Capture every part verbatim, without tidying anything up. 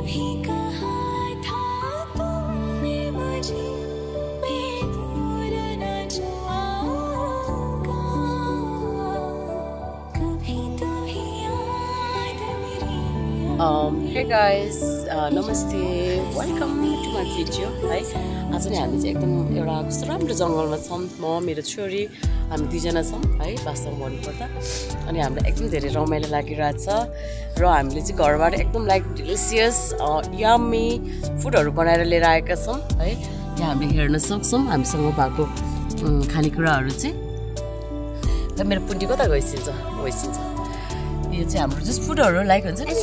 Um, hey guys, uh, namaste, welcome to my video. है आज नि हामी चाहिँ एकदम एउटा कस्तो राम्रो जंगलमा छौं म मेरो छोरी हामी दुई जना छौं है वास्तवमा भन्नुपर्दा अनि हामीलाई एकदम धेरै रमाइलो लागिरहेछ र हामीले चाहिँ घरबाट एकदम लाइक डिलिसियस यम्मी फुडहरु बनाएर लिएर आएका छौं है यहाँ हामीले हेर्न सक्छौं हामीसँग भएको खानेकुराहरु चाहिँ ल मेरो पुन्टी कता गइसिन्छ गइसिन्छ यो चाहिँ हाम्रो जस्ट फुडहरु लाइक हुन्छ नि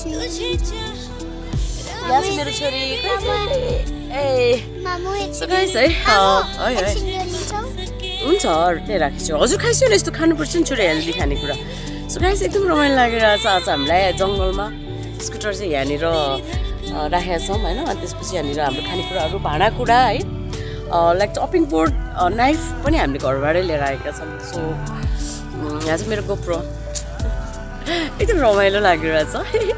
यहाँ चाहिँ मेरो छोरी ए मामु सो गाइस है है है हुन्छ त्यही राखेछु हजुर खाइसु न यस्तो खानुपर्छ नि छोरी हेल्दी खानेकुरा सो गाइस एकदम रमाइलो लागिरहेछ आज हामीलाई जंगलमा स्कुटर चाहिँ यहाँनिर राखेका छौं हैन अनि त्यसपछि यहाँनिर हाम्रो खानेकुराहरु भाँडाकुडा है लाइक चपिङ बोर्ड नाइफ पनि हामीले घरबाटै लिएर आएका छौं सो यहाँ चाहिँ मेरो गोप्रो एकदम रमाइलो लागिरहेछ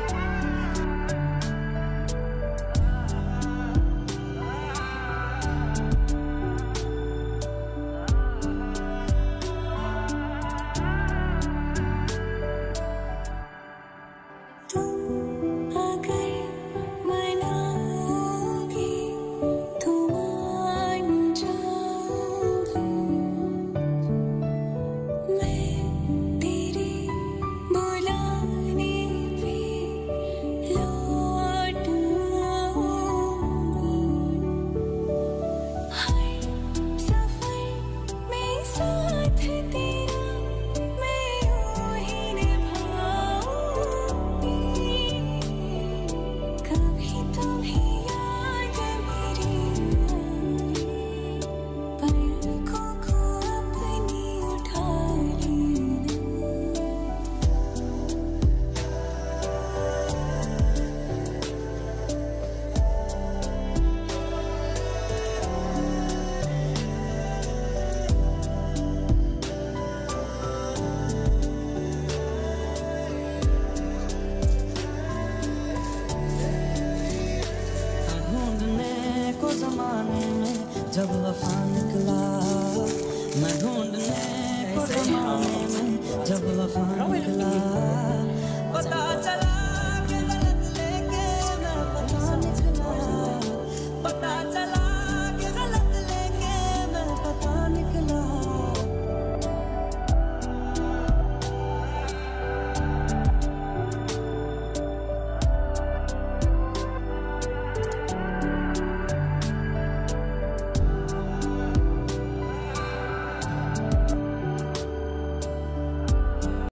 ज़माने में जब वफा निकला मैं ढूंढने को ज़माने में जब वफा निकला पता चला